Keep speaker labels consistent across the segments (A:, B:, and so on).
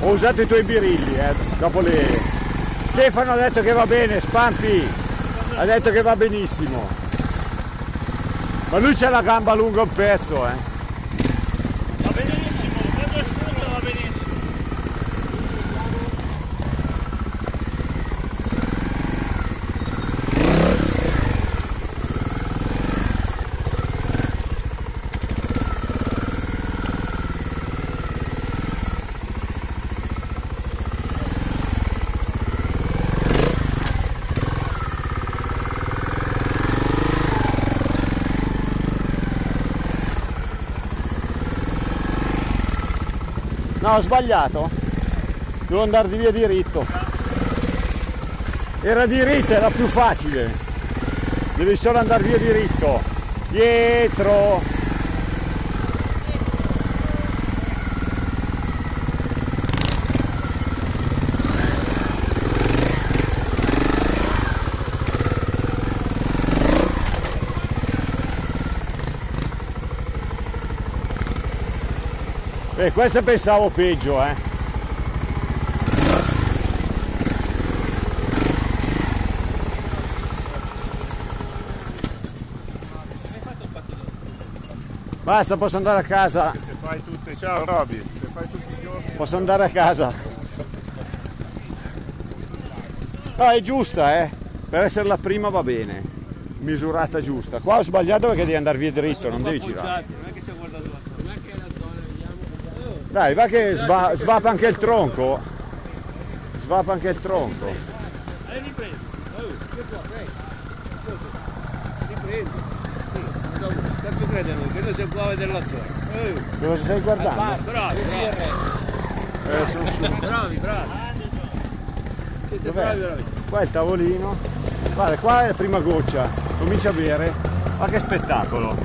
A: Ho usato i tuoi birilli, dopo le... Stefano ha detto che va bene, Spampi ha detto che va benissimo. Ma lui c'ha la gamba lunga un pezzo,
B: Va benissimo, quando è asciutto va benissimo.
A: No, ho sbagliato. Devo andare di via diritto. Era diritto, era più facile. Devi solo andare via diritto. Dietro. Questa pensavo peggio, Basta, posso andare a casa.
C: Se fai tutte, ciao Roby, se fai tutti i giorni.
A: Posso andare a casa. No, è giusta, per essere la prima va bene. Misurata giusta. Qua ho sbagliato perché devi andare via dritto, non devi girare.
B: Non è che stiamo guardando la zona. Non è che è la zona, vediamo.
A: Dai, va che svapa anche il tronco. Svapa anche il tronco.
B: Riprendi.
D: Riprendi. Cazzo crede noi, che noi siamo qua a vedere la zona.
A: Cosa stai guardando?
B: Bravi.
A: Sono su.
D: Bravi. Siete bravi veramente.
A: Qua è il tavolino. Guarda, qua è la prima goccia. Comincia a bere. Ma che spettacolo.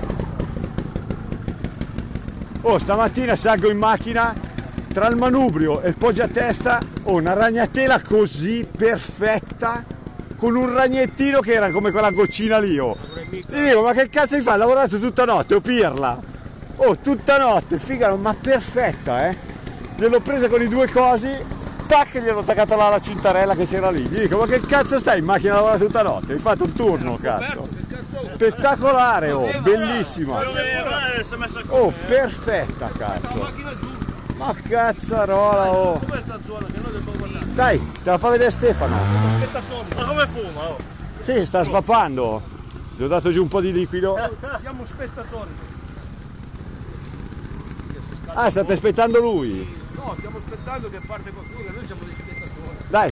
A: Oh, stamattina salgo in macchina, tra il manubrio e il poggiatesta, ho una ragnatela così perfetta, con un ragnettino che era come quella goccina lì. Oh. E dico, ma che cazzo hai fatto? Ho lavorato tutta notte, oh pirla! Oh, tutta notte, figa, ma perfetta, Gliel'ho presa con i due cosi, tac, gliel'ho attaccata là alla cintarella che c'era lì. Gli dico, ma che cazzo stai in macchina a lavorare tutta notte? Hai fatto un turno, cazzo! Spettacolare, oh, bellissima! Oh, perfetta, cazzo! Ma cazzarola, oh!
B: Come sta zona che noi dobbiamo guardare?
A: Dai, te la fa vedere Stefano!
B: Spettatori. Ma come fuma? Oh?
A: Sì, sta svapando! Gli ho dato giù un po' di liquido.
B: Siamo spettatori.
A: Ah, state aspettando lui?
D: No, stiamo aspettando che parte qualcuno, che noi siamo dei spettatori.
A: Dai,